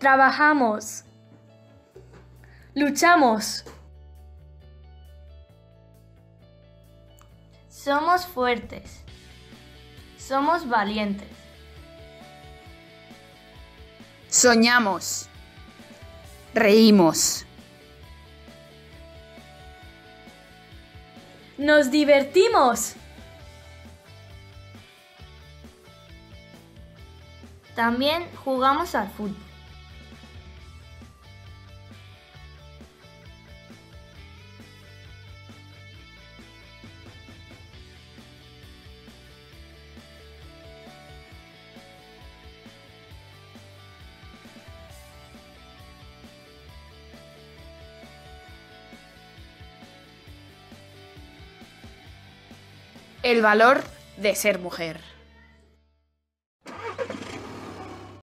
Trabajamos. Luchamos. Somos fuertes. Somos valientes. Soñamos. Reímos. Nos divertimos. También jugamos al fútbol. El valor de ser mujer.